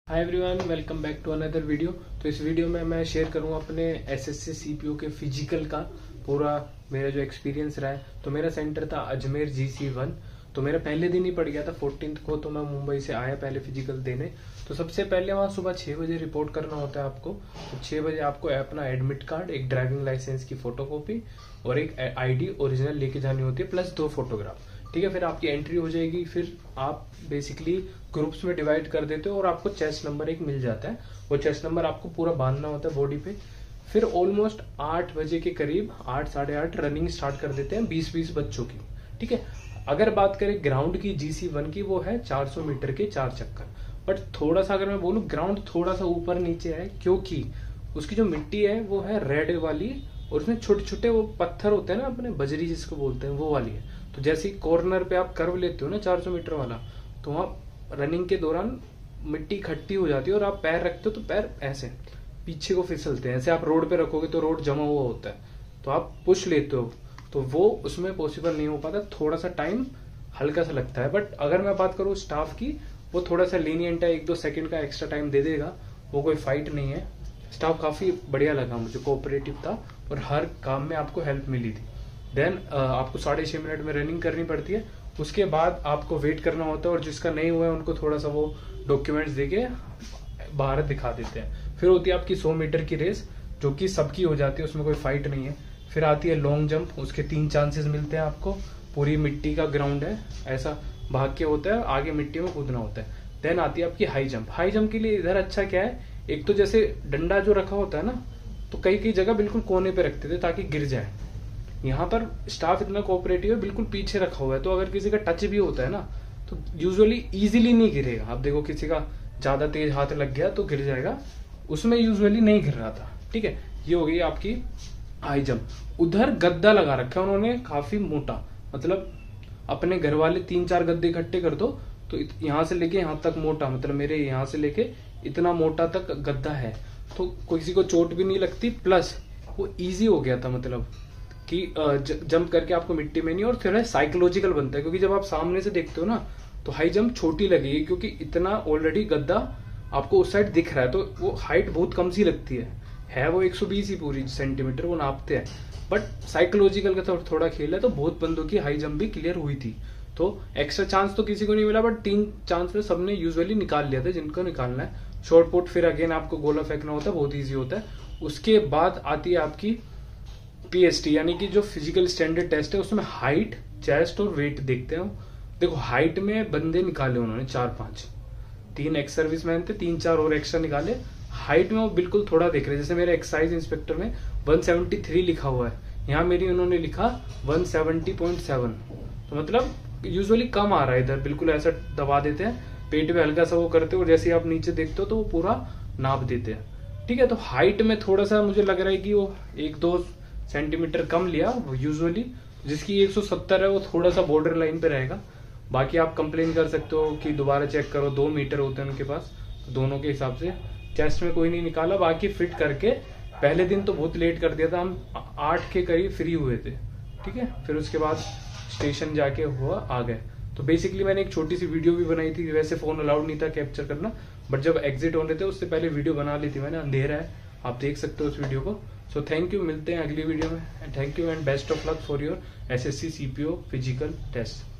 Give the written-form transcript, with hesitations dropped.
Hi everyone, welcome back to another video. तो इस video में मैं शेयर करूंगा अपने एसएससी सीपीओ के फिजिकल का पूरा मेरा जो एक्सपीरियंस रहा है। तो मेरा सेंटर था अजमेर GC1। तो मेरा पहले दिन ही पड़ गया था 14 को। तो मैं मुंबई से आया पहले फिजिकल देने। तो सबसे पहले वहाँ सुबह 6 बजे रिपोर्ट करना होता है आपको। तो 6 बजे आपको अपना एडमिट कार्ड, एक ड्राइविंग लाइसेंस की फोटोकॉपी और एक आईडी ओरिजिनल लेके जानी होती है, प्लस 2 फोटोग्राफ। ठीक है, फिर आपकी एंट्री हो जाएगी। फिर आप बेसिकली ग्रुप्स में डिवाइड कर देते हो और आपको चेस्ट नंबर एक मिल जाता है। वो चेस्ट नंबर आपको पूरा बांधना होता है बॉडी पे। फिर ऑलमोस्ट 8 बजे के करीब 8 साढ़े 8 रनिंग स्टार्ट कर देते हैं 20-20 बच्चों की। ठीक है, अगर बात करें ग्राउंड की GC1 की, वो है 400 मीटर के 4 चक्कर। बट थोड़ा सा अगर मैं बोलूँ, ग्राउंड थोड़ा सा ऊपर नीचे है, क्योंकि उसकी जो मिट्टी है वो है रेड वाली और उसमें छोटे छोटे वो पत्थर होते हैं ना, अपने बजरी जिसको बोलते हैं, वो वाली है। तो जैसे ही कॉर्नर पे आप कर्व लेते हो ना 400 मीटर वाला, तो वहाँ रनिंग के दौरान मिट्टी इकट्ठी हो जाती है और आप पैर रखते हो तो पैर ऐसे पीछे को फिसलते हैं। ऐसे आप रोड पे रखोगे तो रोड जमा हुआ होता है, तो आप पुश लेते हो तो वो उसमें पॉसिबल नहीं हो पाता। थोड़ा सा टाइम हल्का सा लगता है। बट अगर मैं बात करूँ स्टाफ की, वो थोड़ा सा लीनियंट है, 1-2 सेकंड का एक्स्ट्रा टाइम दे देगा। वो कोई फाइट नहीं है। स्टाफ काफी बढ़िया लगा मुझे, कोऑपरेटिव था और हर काम में आपको हेल्प मिली थी। देन आपको 6.5 मिनट में रनिंग करनी पड़ती है। उसके बाद आपको वेट करना होता है और जिसका नहीं हुआ है उनको थोड़ा सा वो डॉक्यूमेंट्स देके बाहर दिखा देते हैं। फिर होती है आपकी 100 मीटर की रेस, जो कि सबकी हो जाती है, उसमें कोई फाइट नहीं है। फिर आती है लॉन्ग जंप, उसके 3 चांसेस मिलते हैं आपको। पूरी मिट्टी का ग्राउंड है, ऐसा भाग के होता है, आगे मिट्टी में कूदना होता है। देन आती है आपकी हाई जंप। हाई जंप के लिए इधर अच्छा क्या है, एक तो जैसे डंडा जो रखा होता है ना, तो कई कई जगह बिल्कुल कोने पे रखते थे ताकि गिर जाए। यहाँ पर स्टाफ इतना कोऑपरेटिव है, बिल्कुल पीछे रखा हुआ है, तो अगर किसी का टच भी होता है ना, तो यूजुअली इजीली नहीं गिरेगा। आप देखो किसी का ज्यादा तेज हाथ लग गया तो गिर जाएगा, उसमें यूजुअली नहीं गिर रहा था। ठीक है, ये हो गई आपकी हाई जंप। उधर गद्दा लगा रखा है उन्होंने, काफी मोटा, मतलब अपने घर वाले 3-4 गद्दे इकट्ठे कर दो तो यहाँ से लेके यहाँ तक मोटा, मतलब मेरे यहाँ से लेके इतना मोटा तक गद्दा है, तो किसी को चोट भी नहीं लगती। प्लस वो इजी हो गया था, मतलब कि जंप करके आपको मिट्टी में नहीं, और थोड़ा साइकोलॉजिकल बनता है, क्योंकि जब आप सामने से देखते हो ना तो हाई जंप छोटी लगेगी, क्योंकि इतना ऑलरेडी गद्दा आपको उस साइड दिख रहा है, तो वो हाइट बहुत कम सी लगती है वो 120 ही पूरी सेंटीमीटर वो नापते हैं। बट साइकोलॉजिकल का थोड़ा खेल है, तो बहुत बंदों की हाई जंप भी क्लियर हुई थी। तो एक्स्ट्रा चांस तो किसी को नहीं मिला, बट 3 चांस में सबने यूजुअली निकाल लिया था जिनको निकालना है। शॉर्ट पुट, फिर अगेन आपको गोला फेंकना होता है, बहुत ईजी होता है। उसके बाद आती है आपकी PST, यानी कि जो फिजिकल स्टैंडर्ड टेस्ट है, उसमें हाइट, चेस्ट और वेट देखते हैं। देखो हाइट में बंदे निकाले उन्होंने 4-5, 3 एक्स सर्विस मैन थे, 3-4 और एक्स्ट्रा निकाले। हाइट में वो बिल्कुल थोड़ा देख रहे हैं, जैसे मेरे एक्साइज इंस्पेक्टर में 173 लिखा हुआ है, यहाँ मेरी उन्होंने लिखा 170.7, तो मतलब यूजुअली कम आ रहा है इधर, बिल्कुल ऐसा दबा देते हैं, पेट पे हल्का सा वो करते हो और जैसे ही आप नीचे देखते हो तो वो पूरा नाप देते हैं। ठीक है, तो हाइट में थोड़ा सा मुझे लग रहा है कि वो 1-2 सेंटीमीटर कम लिया। वो यूजुअली जिसकी 170 है वो थोड़ा सा बॉर्डर लाइन पे रहेगा। बाकी आप कंप्लेन कर सकते हो कि दोबारा चेक करो, 2 मीटर होते हैं उनके पास, तो दोनों के हिसाब से। चेस्ट में कोई नहीं निकाला, बाकी फिट करके पहले दिन तो बहुत लेट कर दिया था, हम 8 के करीब फ्री हुए थे। ठीक है, फिर उसके बाद स्टेशन जाके हुआ आ गए। तो बेसिकली मैंने एक छोटी सी वीडियो भी बनाई थी, वैसे फोन अलाउड नहीं था कैप्चर करना, बट जब एग्जिट होने थे उससे पहले वीडियो बना ली थी मैंने, अंधेरा है, आप देख सकते हो उस वीडियो को। सो थैंक यू, मिलते हैं अगली वीडियो में। Thank you and best of luck for your SSC CPO physical test.